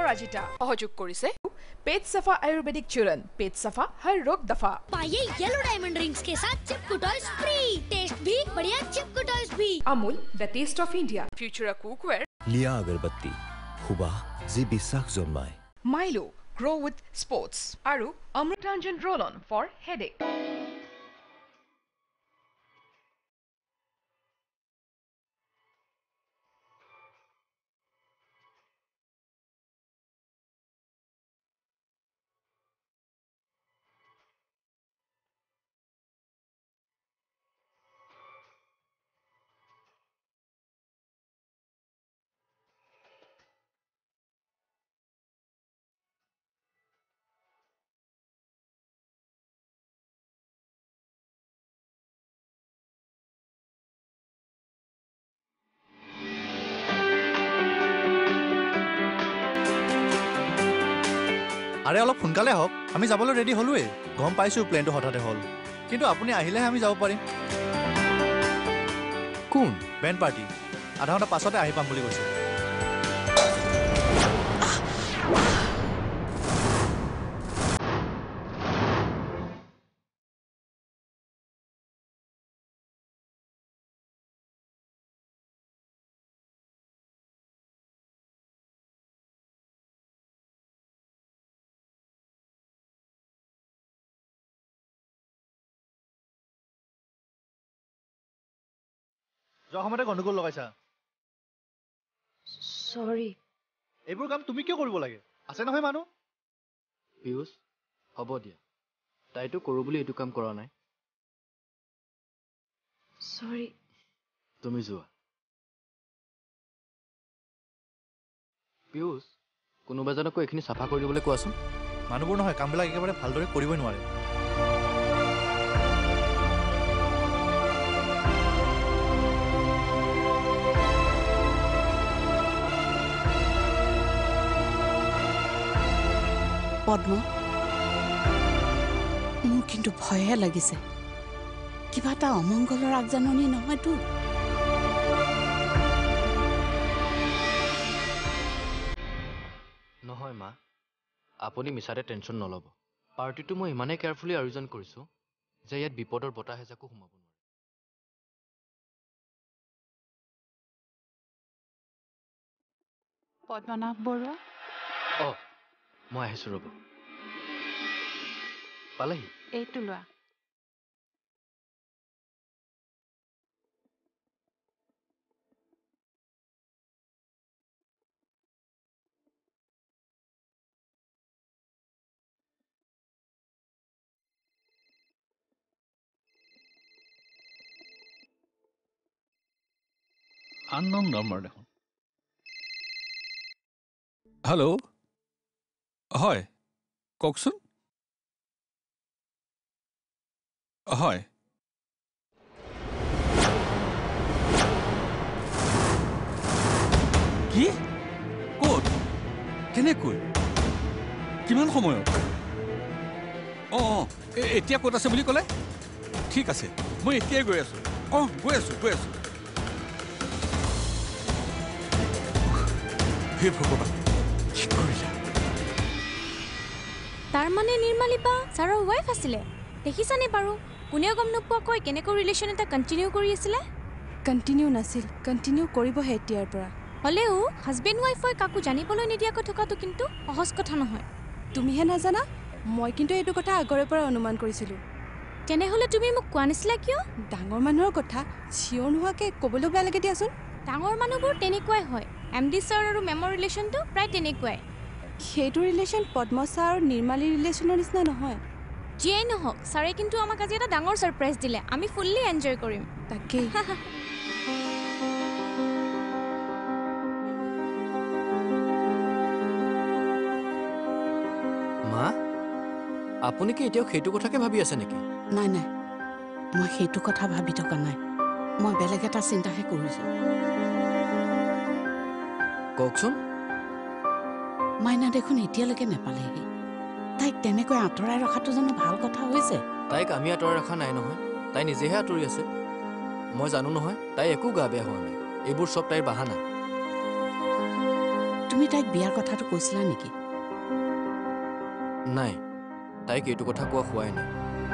অপৰাজিতা সহযোগ কৰিছে पेट सफा आयुर्वेदिक चूरन पेट सफा हर रोग दफा पाइए येलो डायमंड रिंग्स के साथ चिपकू टॉयज फ्री टेस्ट भी बढ़िया चिपकू टॉयज भी Amul the taste of India future cookware लिया अगरबत्ती हुबा जी बिसाख जन्माय माइलो ग्रो विथ स्पोर्ट्स आरु Amrutanjan roll on for headache আরে অলপ সোনকালে হওক আমি যাবলৈ ৰেডি হলোৱে গম পাইছো প্লেনটো হঠাতে হল কিন্তু আপুনি আহিলেহে আমি যাব পাৰিম কোন বেণ্ড পাৰ্টি আধা ঘণ্টা পাছতে আহি পাম বুলি কৈছে যোৱা সময়তে গণ্ডগোল লগাইছা সৰি এইবোৰ কাম তুমি কিয় কৰিব লাগে আছে নহয় মানুহ পিউষ হ'ব দিয়া তাইতো কৰো বুলি এইটো কাম কৰা নাই সৰি তুমি যোৱা পিউষ কোনোবা এজনকো এইখিনি চাফা কৰি দিবলৈ কোৱাচোন মানুহবোৰ নহয় কামবিলাক একেবাৰে ভালদৰে কৰিবই নোৱাৰে পদ্ম মোৰ কিন্তু ভয়হে লাগিছে কিবা এটা অমংগলৰ আগজাননী নহয়তো নহয় মা আপুনি মিছাতে টেনচন নল'ব পাৰ্টিটো মই ইমানেই কেয়াৰফুলি আয়োজন কৰিছোঁ যে ইয়াত বিপদৰ বতাহ এজাকো সোমাব নোৱাৰে পদ্মনাভ বৰুৱা অঁ মই আহিছোঁ ৰ'ব পালেহি এইটো লোৱা unknown number দেখোন হেল্ল' হয় কওকচোন হয় কি ক'ত কেনেকৈ কিমান সময়ত অঁ এতিয়া ক'ত আছে বুলি ক'লে ঠিক আছে মই এতিয়াই গৈ আছোঁ অঁ গৈ আছোঁ হে ভগৱান কি কৰিলা তাৰ মানে নিৰ্মালিপা ছাৰৰ ৱাইফ আছিলে দেখিছানে বাৰু কোনেও গম নোপোৱাকৈ কেনেকৈ ৰিলেশ্যন এটা কণ্টিনিউ কৰি আছিলে কণ্টিনিউ নাছিল কণ্টিনিউ কৰিবহে এতিয়াৰ পৰা হ'লেও হাজবেণ্ড ৱাইফই কাকো জানিবলৈ নিদিয়াকৈ থকাটো কিন্তু সহজ কথা নহয় তুমিহে নাজানা মই কিন্তু এইটো কথা আগৰে পৰা অনুমান কৰিছিলোঁ তেনেহ'লে তুমি মোক কোৱা নাছিলা কিয় ডাঙৰ মানুহৰ কথা চিঞৰ নোহোৱাকৈ ক'বলৈ বেয়া লাগে দিয়াচোন ডাঙৰ মানুহবোৰ তেনেকুৱাই হয় এমডি ছাৰ আৰু মেমৰ ৰিলেশ্যনটো প্ৰায় তেনেকুৱাই সেইটো ৰিলেশ্যন পদ্ম ছাৰ আৰু নিৰ্মালীৰ ৰিলেশ্যনৰ নিচিনা নহয় যিয়েই নহওক ছাৰে কিন্তু আমাক আজি এটা ডাঙৰ ছাৰপ্ৰাইজ দিলে আমি ফুল্লি এনজয় কৰিম তাকেই মা আপুনি কি এতিয়াও সেইটো কথাকে ভাবি আছে নেকি নাই মই সেইটো কথা ভাবি থকা নাই মই বেলেগ এটা চিন্তাহে কৰিছোঁ কওকচোন মাইনা দেখোন এতিয়ালৈকে নেপালেহি তাইক তেনেকৈ আঁতৰাই ৰখাটো জানো ভাল কথা হৈছে তাইক আমি আঁতৰাই ৰখা নাই নহয় তাই নিজেহে আঁতৰি আছে মই জানো নহয় তাই একো গা বেয়া হোৱা নাই এইবোৰ চব তাইৰ বাহানা তুমি তাইক বিয়াৰ কথাটো কৈছিলা নেকি? নাই, তাইক এইটো কথা কোৱা হোৱাই নাই।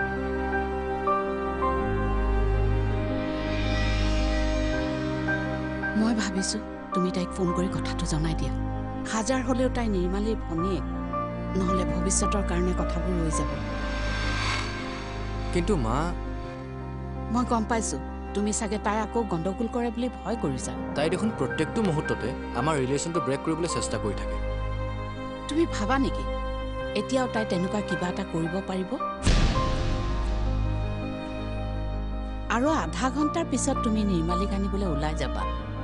মই ভাবিছোঁ তুমি তাইক ফোন কৰি কথাটো জনাই দিয়া। হাজাৰ হ'লেও তাই নিৰ্মালীৰ ভনীয়েক, নহ'লে ভৱিষ্যতৰ কাৰণে কথাবোৰ ৰৈ যাব। কিন্তু মা, মই গম পাইছোঁ তুমি চাগে তাই আকৌ গণ্ডগোল কৰে বুলি ভয় কৰিছা। তাই দেখোন প্ৰত্যেকটো মুহূৰ্ততে আমাৰ ৰিলেশ্যনটো ব্ৰেক কৰিবলৈ চেষ্টা কৰি থাকে। তুমি ভাবা নেকি এতিয়াও তাই তেনেকুৱা কিবা এটা কৰিব পাৰিব? আৰু আধা ঘণ্টাৰ পিছত তুমি নিৰ্মালীক আনিবলৈ ওলাই যাবা।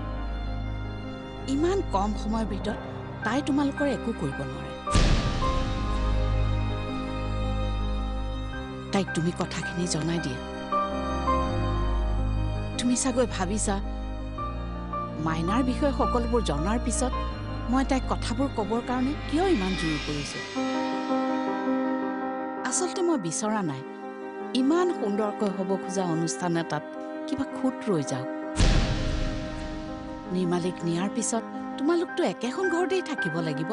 ইমান কম সময়ৰ ভিতৰত তাই তোমালোকৰ একো কৰিব নোৱাৰে। তাইক তুমি কথাখিনি জনাই দিয়া। তুমি চাগৈ ভাবিছা মাইনাৰ বিষয়ে সকলোবোৰ জনাৰ পিছত মই তাইক কথাবোৰ ক'বৰ কাৰণে কিয় ইমান জোৰ কৰিছোঁ। আচলতে মই বিচৰা নাই ইমান সুন্দৰকৈ হ'ব খোজা অনুষ্ঠান এটাত কিবা খুঁত ৰৈ যাওক। নিৰ্মালীক নিয়াৰ পিছত তোমালোকতো একেখন ঘৰতেই থাকিব লাগিব।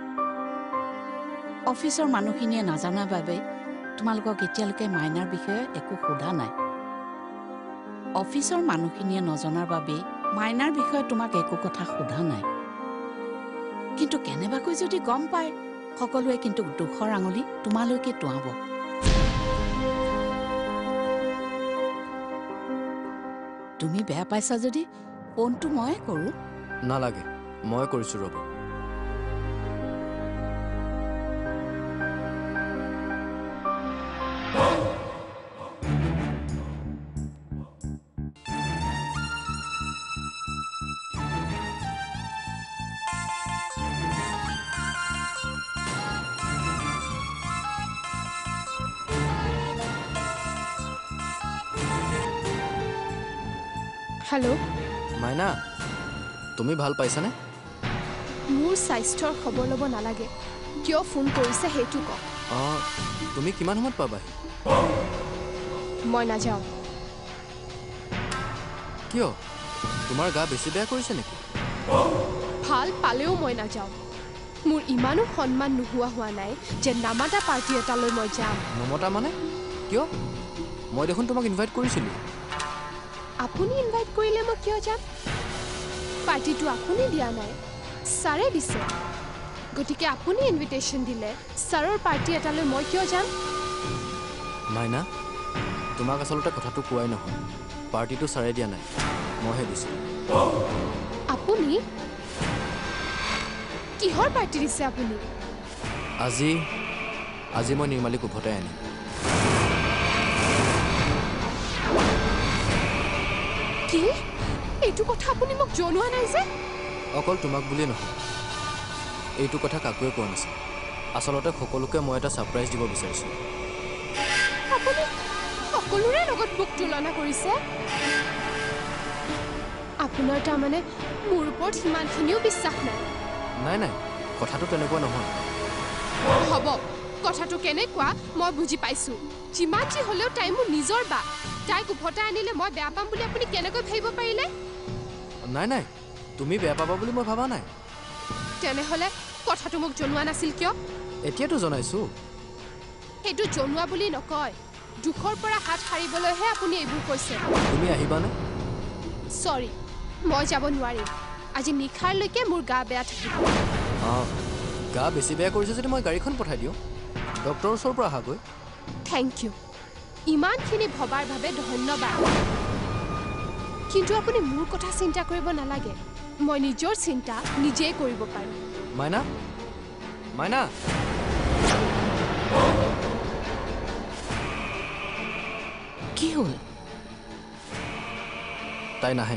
অফিচৰ মানুহখিনিয়ে নাজানাৰ বাবে তোমালোকক এতিয়ালৈকে মাইনাৰ বিষয়ে একো সোধা নাই। অফিচৰ মানুহখিনিয়ে নজনাৰ বাবেই মাইনাৰ বিষয়ে তোমাক একো কথা সোধা নাই। কিন্তু কেনেবাকৈ যদি গম পায় সকলোৱে কিন্তু দুখৰ আঙুলি তোমালৈকে টুৱাব। তুমি বেয়া পাইছা যদি ফোনটো ময়ে কৰোঁ। নালাগে, মই কৰিছোঁ ৰ'ব। হেল্ল', মাইনা, তুমি ভাল পাইছানে? মোৰ স্বাস্থ্যৰ খবৰ ল'ব নালাগে, কিয় ফোন কৰিছে সেইটো কওক। অঁ, তুমি কিমান সময়ত পাবাহি? মই নাযাওঁ। কিয়? তোমাৰ গা বেছি বেয়া কৰিছে নেকি? ভাল পালেও মই নাযাওঁ। মোৰ ইমানো সন্মান নোহোৱা হোৱা নাই যে নামাতা পাৰ্টি এটালৈ মই যাম। নমতা মানে? কিয়? মই দেখোন তোমাক ইনভাইট কৰিছিলোঁ। আপুনি ইনভাইট কৰিলে মই কিয় যাম? পাৰ্টিটো আপুনি দিয়া নাই, ছাৰে দিছে। গতিকে আপুনি ইনভিটেশ্যন দিলে ছাৰৰ পাৰ্টি এটালৈ মই কিয় যাম? মাইনা, তোমাক আচলতে কথাটো কোৱাই নহয়। পাৰ্টিটো ছাৰে দিয়া নাই, মইহে দিছোঁ। আপুনি কিহৰ পাৰ্টি দিছে আপুনি? আজি মই নিৰ্মালীক উভতাই আনিম। কি? এইটো কথা আপুনি মোক জনোৱা নাই যে? অকল তোমাক বুলিয়ে নহয়, এইটো কথা কাকোৱে কোৱা নাছিল। আচলতে সকলোকে মই এটা ছাৰপ্ৰাইজ দিব বিচাৰিছোঁ। আপুনি সকলোৰে লগত মোক তুলনা কৰিছে? আপোনাৰ তাৰমানে মোৰ ওপৰত সিমানখিনিও বিশ্বাস নাই? নাই, কথাটো তেনেকুৱা নহয়। হ'ব, কথাটো কেনেকুৱা মই বুজি পাইছোঁ। যিমান যি হ'লেও তাই মোৰ নিজৰ বা। তাইক উভতাই আনিলে মই বেয়া পাম বুলি আপুনি কেনেকৈ ভাবিব পাৰিলে? নাই, তুমি বেয়া পাবা বুলি মই ভাবা নাই। তেনেহ'লে কথাটো মোক জনোৱা নাছিল কিয়? এতিয়াতো জনাইছোঁ। সেইটো জনোৱা বুলি নকয়, দুখৰ পৰা হাত সাৰিবলৈহে আপুনি এইবোৰ কৈছে। তুমি আহিবানে? চৰি, মই যাব নোৱাৰিম। আজি নিশাৰলৈকে মোৰ গা বেয়া থাকিব। অঁ, গা বেছি বেয়া কৰিছে যদি মই গাড়ীখন পঠাই দিওঁ। ডক্টৰৰ ওচৰৰ পৰা আহাগৈ। থেংক ইউ, ইমানখিনি ভবাৰ বাবে ধন্যবাদ। কিন্তু আপুনি মোৰ কথা চিন্তা কৰিব নালাগে। মই নিজৰ চিন্তা নিজেই কৰিব পাৰোঁ। মাইনা, কি হ'ল? তাই নাহে।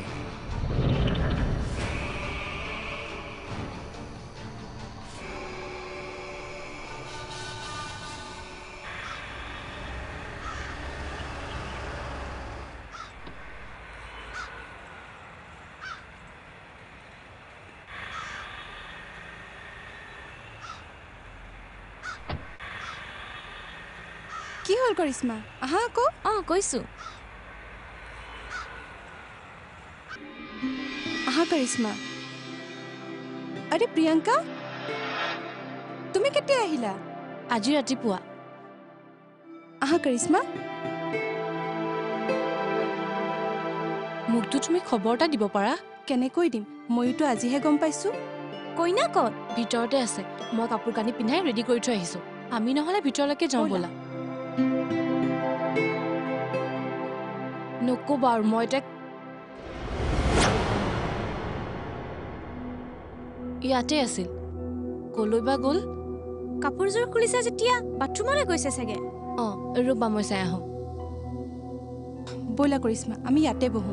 কি হ'ল কৰিশ্মা? আহা আকৌ। অঁ, কৈছোঁ। আহা কৰিশ্মা। আৰে প্ৰিয়ংকা তুমি কেতিয়া আহিলা আজি ৰাতিপুৱা আহা কৰিশ্মা মোকতো তুমি খবৰ এটা দিব পাৰা কেনেকৈ দিম মইতো আজিহে গম পাইছো কইনা ক'ত ভিতৰতে আছে মই কাপোৰ কানি পিন্ধাই ৰেডি কৰি থৈ আহিছো আমি নহলে ভিতৰলৈকে যাওঁ ব'লা নক'বা আৰু মই তাক ইয়াতে আছিল কলৈ বা গ'ল কাপোৰযোৰ খুলিছে যেতিয়া বাথৰুমলৈ গৈছে চাগে অঁ ৰ'বা মই চাই আহোঁ ব'লা কৰিশ্মা আমি ইয়াতে বহো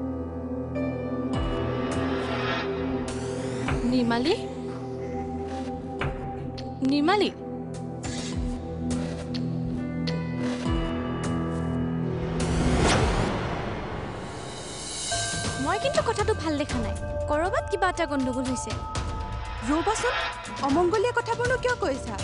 নিৰ্মালী নিৰ্মালী মই কিন্তু কথাটো ভাল দেখা নাই কৰবাত কিবা এটা গণ্ডগোল হৈছে ৰ'বাচোন অমংগলীয়া কথাবোৰনো কিয় কৈছা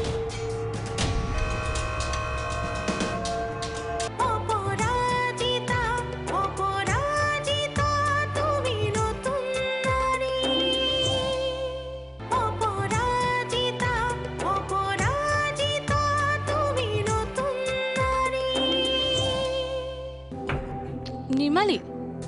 নিৰ্মালী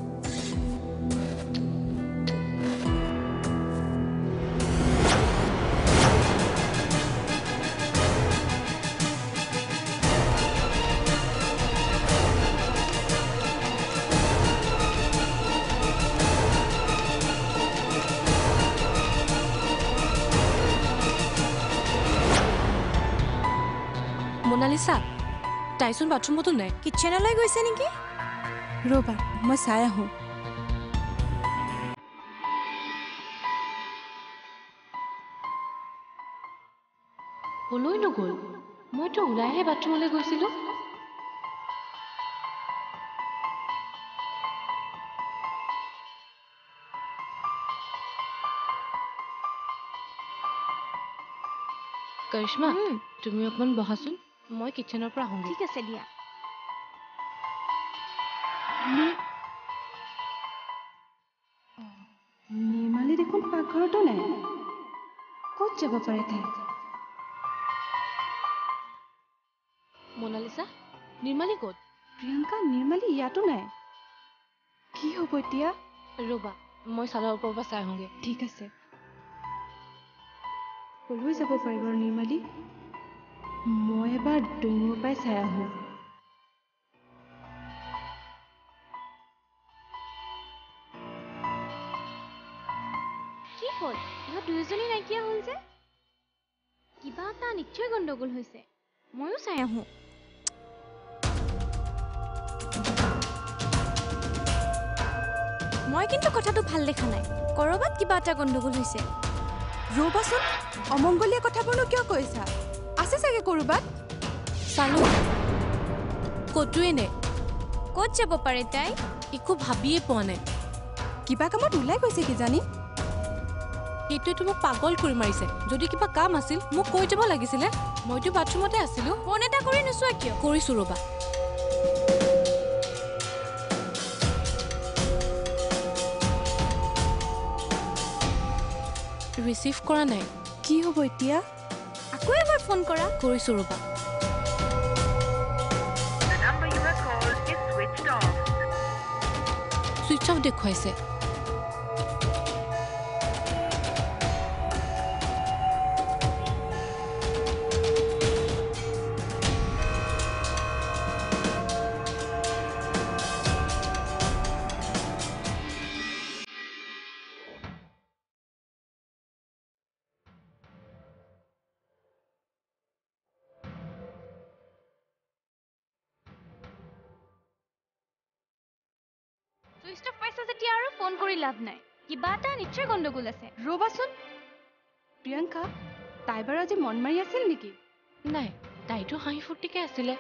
মোনালিছা তাইচোন বাথৰুমতো নাই কিটচেনলৈ গৈছে নেকি ৰ'বা মই চাই আহোঁ কলৈ নগ'ল মইতো ওলাইহে বাথৰুমলৈ গৈছিলোঁ কৰিশ্মা তুমি অকণমান বহাচোন মই কিটচেনৰ পৰা আহোঁ ঠিক আছে দিয়া নিৰ্মালী দেখোন পাকঘৰতো নাই ক'ত যাব পাৰে তাই মোনালিছা নিৰ্মালী ক'ত প্ৰিয়ংকা নিৰ্মালী ইয়াতো নাই কি হ'ব এতিয়া ৰ'বা মই চালৰ ওপৰৰ পৰা চাই আহোঁগৈ ঠিক আছে কলৈ যাব পাৰিব নিৰ্মালী মই এবাৰ দূৰৰ পৰাই চাই আহোঁ কি হ'ল ইহঁত দুয়োজনী নাইকিয়া হ'ল যে কিবা এটা নিশ্চয় গণ্ডগোল হৈছে ময়ো চাই আহোঁ মই কিন্তু কথাটো ভাল দেখা নাই কৰবাত কিবা এটা গণ্ডগোল হৈছে ৰ'বাচোন অমংগলীয়া কথাবোৰনো কিয় কৈছা আছে চাগে ক'ৰবাত চালো ক'তোৱে নে ক'ত যাব পাৰে তাই একো ভাবিয়ে পোৱা নাই কিবা কামত ওলাই গৈছে কিজানি সেইটোৱেতো মোক পাগল কৰি মাৰিছে যদি কিবা কাম আছিল মোক কৈ যাব লাগিছিলে মইতো বাথৰুমতে আছিলোঁ ফোন এটা কৰি নোচোৱা কিয় কৰিছোঁ ৰ'বা ৰিচিভ কৰা নাই কি হ'ব এতিয়া আকৌ এবাৰ ফোন কৰা কৰিছোঁ ৰ'বা ছুইচ অফ দেখুৱাইছে চুইচ অফ পাইছা যেতিয়া আৰু ফোন কৰি লাভ নাই কিবা এটা নিশ্চয় গণ্ডগোল আছে ৰ'বাচোন প্ৰিয়ংকা তাই বাৰু আজি মন মাৰি আছিল নেকি নাই তাইতো হাঁহি ফূৰ্তিকে আছিলে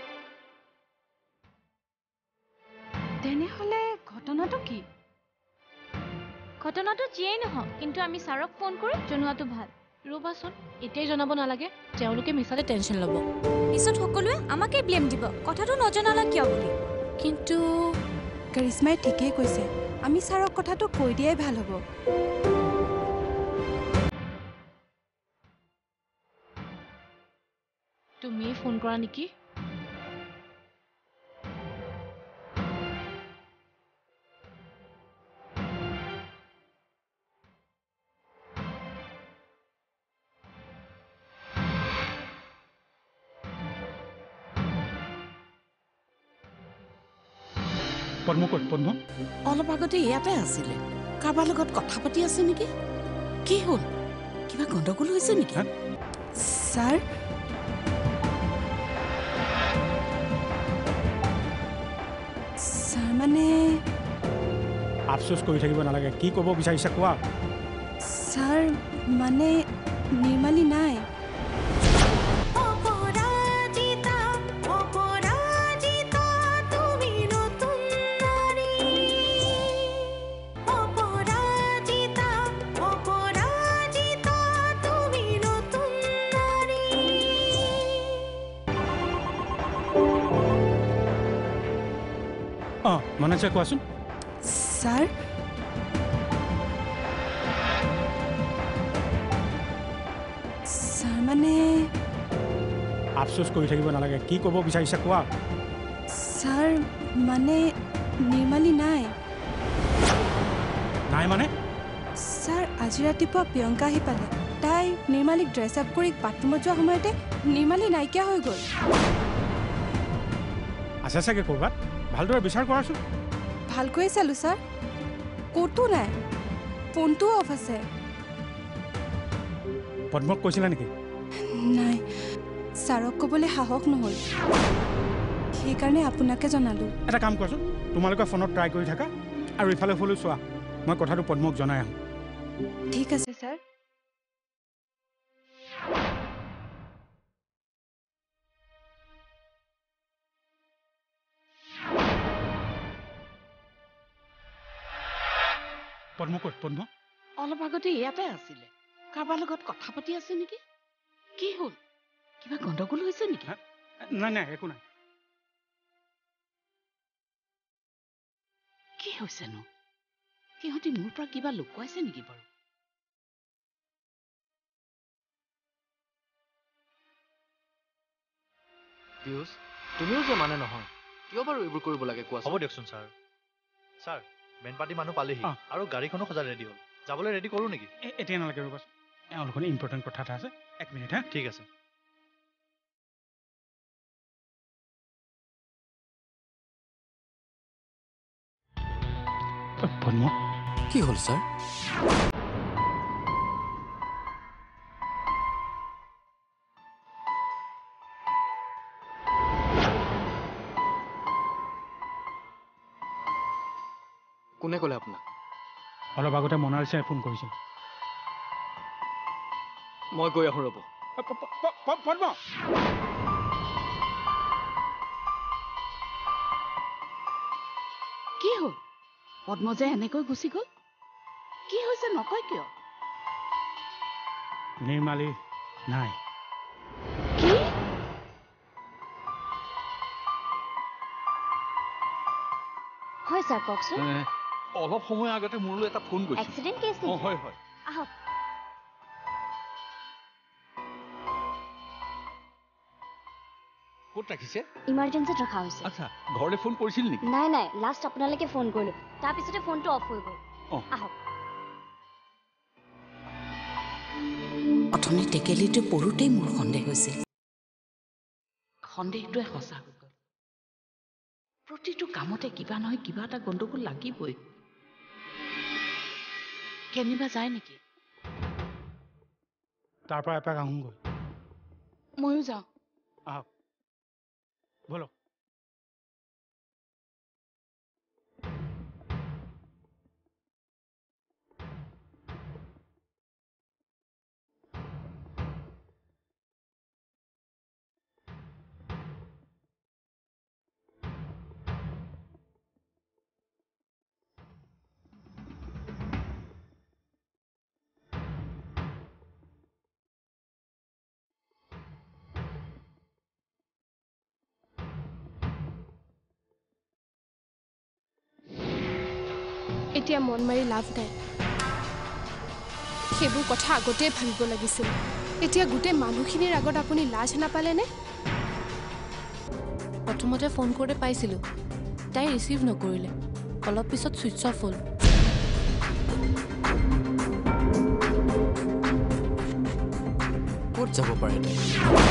তেনেহ'লে ঘটনাটো কি ঘটনাটো যিয়েই নহওক কিন্তু আমি ছাৰক ফোন কৰি জনোৱাটো ভাল ৰ'বাচোন এতিয়াই জনাব নালাগে তেওঁলোকে মিছাতে টেনশ্যন ল'ব পিছত সকলোৱে আমাকে ব্লেম দিব কথাটো নজনালা কিয় বুলি কিন্তু কৰিশ্মাই ঠিকেই কৈছে আমি ছাৰক কথাটো কৈ দিয়াই ভাল হ'ব তুমিয়ে ফোন কৰা নেকি? পদ্ম ক'ত পদ্ম? অলপ আগতে ইয়াতে আছিলে। কাৰোবাৰ লগত কথা পাতি আছে নেকি? কি হ'ল? কিবা গণ্ডগোল হৈছে নেকি? ছাৰ ছাৰ মানে আফচোচ কৰি থাকিব নালাগে। কি ক'ব বিচাৰিছা কোৱা? ছাৰ মানে নিৰ্মালী নাই। মনাচা কোৱাচোন। ছাৰ ছাৰ মানে আফচোচ কৰি থাকিব নালাগে। কি ক'ব বিচাৰিছা কোৱা? ছাৰ মানে নিৰ্মালী নাই। নাই মানে? ছাৰ আজি ৰাতিপুৱা প্ৰিয়ংকা আহি পালে। তাই নিৰ্মালীক ড্ৰেছ আপ কৰি বাথৰুমত যোৱা সময়তে নিৰ্মালী নাইকিয়া হৈ গ'ল। আছে চাগে ক'ৰবাত, ভালদৰে বিচাৰ কৰাচোন। ভালকৈয়ে চালোঁ ছাৰ, ক'তো নাই। ফোনটোও অফ আছে। পদ্মক কৈছিলা নেকি? নাই, ছাৰক ক'বলৈ সাহস নহ'ল, সেইকাৰণে আপোনাকে জনালোঁ। এটা কাম কৰাচোন, তোমালোকে ফোনত ট্ৰাই কৰি থাকা আৰু ইফালে সিফালে চোৱা। মই কথাটো পদ্মক জনাই আহোঁ। ঠিক আছে ছাৰ। পদ্ম ক'ত পদ্ম? অলপ আগতে ইয়াতে আছিলে। কাৰোবাৰ লগত কথা পাতি আছে নেকি? কি হ'ল? কিবা গণ্ডগোল হৈছে নেকি? নাই নাই, একো নাই। কি হৈছেনো? সিহঁতি মোৰ পৰা কিবা লুকুৱাইছে নেকি বাৰু? পিয়ুষ, তুমিও যে মানে নহয়, কিয় বাৰু এইবোৰ কৰিব লাগে কোৱা? হ'ব দিয়কচোন ছাৰ। ছাৰ, মেন পাৰ্টি মানুহ পালেহি আৰু গাড়ীখনো সজাই ৰেডি হ'ল। যাবলৈ ৰেডি কৰোঁ নেকি? এতিয়া নালাগে, ৰ'বাচোন। এওঁলোকৰ ইম্পৰ্টেণ্ট কথা এটা আছে। 1 মিনিট হা। ঠিক আছে। পদ্ম, কি হ'ল ছাৰ? কোনে ক'লে আপোনাক? অলপ আগতে মনালিছাই ফোন কৰিছিল। মই গৈ আহোঁ, ৰ'ব। পদ্ম, কি হ'ল? পদ্ম যে এনেকৈ গুচি গ'ল, কি হৈছে নকয় কিয়? নিৰ্মালী নাই। কি? হয় ছাৰ, কওকচোন। অলপ সময় আগতে মোৰলৈ এটা ফোন কৰিছিল। এক্সিডেণ্ট কেছ নেকি? হয় হয়। আহক। ক'ত ৰাখিছে? ইমাৰ্জেঞ্চিত ৰখা হৈছে। আচ্ছা, ঘৰলৈ ফোন কৰিছিল নেকি? নাই নাই, লাষ্ট আপোনালৈকে ফোন কৰিলোঁ, তাৰপিছতে ফোনটো অফ হৈ গ'ল। আহক। অথনি টেকেলিটো পৰোঁতেই মোৰ সন্দেহ হৈছিল। সন্দেহটোৱে সঁচা হৈ গ'ল। প্ৰতিটো কামতে কিবা নহয় কিবা এটা গণ্ডগোল লাগিবই। কেনিবা যায় নেকি? তাৰ পৰা এপাক আহোঁগৈ। ময়ো যাওঁ। আহক, বলক। এতিয়া মন মাৰি লাভ নাই। সেইবোৰ কথা আগতেই ভাবিব লাগিছিল। এতিয়া গোটেই মানুহখিনিৰ আগত আপুনি লাজ নাপালেনে? প্ৰথমতে ফোন কৰোঁতে পাইছিলোঁ, তাই ৰিচিভ নকৰিলে, অলপ পিছত ছুইচ অফ হ'ল। ক'ত যাব পাৰে তাই?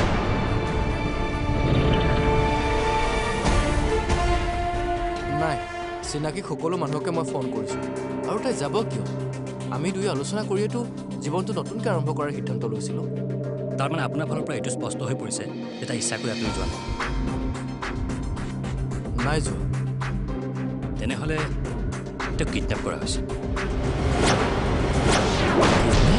নাই, চিনাকি সকলো মানুহকে মই ফোন কৰিছোঁ, আৰু তাই যাব কিয়? আমি দুয়ো আলোচনা কৰিয়েতো জীৱনটো নতুনকৈ আৰম্ভ কৰাৰ সিদ্ধান্ত লৈছিলোঁ। তাৰমানে আপোনাৰ ফালৰ পৰা এইটো স্পষ্ট হৈ পৰিছে যে তাই ইচ্ছা কৰি আপুনি যোৱা নাই যোৱা। তেনেহ'লে তেওঁক কিডনেপ কৰা হৈছে।